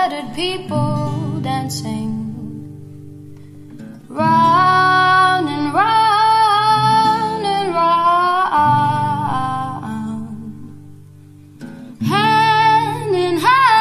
silhouetted people dancing round and round and round, hand in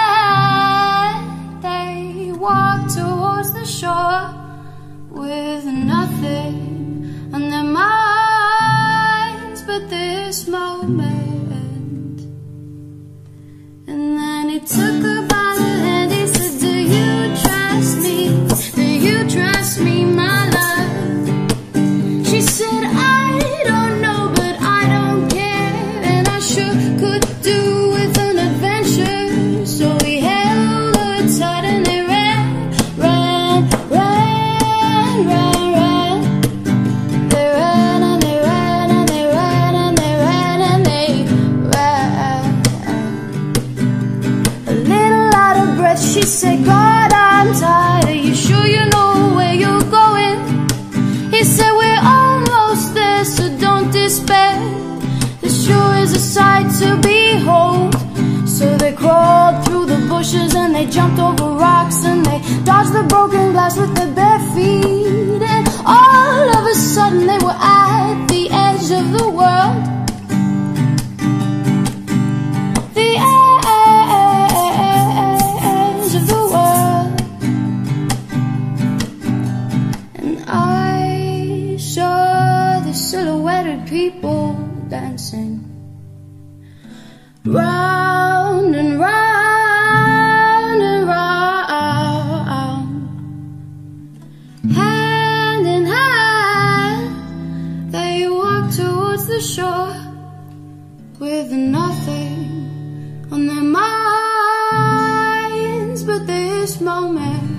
hand they walk towards the shore with nothing on their minds but this moment. And then he took her by the hand, he said, do you trust me? Do you trust me, my love? She said, I don't know, but I don't care, and I sure could do with an adventure. So he held her tight and they ran, ran, ran, ran, ran. They ran and they ran and they ran and they ran and they ran. A little out of breath, she said, God, I'm tired. Are you sure you know where you're going? He said, we're almost there, so don't despair. This sure is a sight to behold. So they crawled through the bushes and they jumped over rocks and they dodged the broken glass with their bare feet. And all of a sudden they were at the edge of the world. The edge of the world. And I saw the silhouetted people dancing round and round and round, hand in hand they walked towards the shore with nothing on their minds but this moment.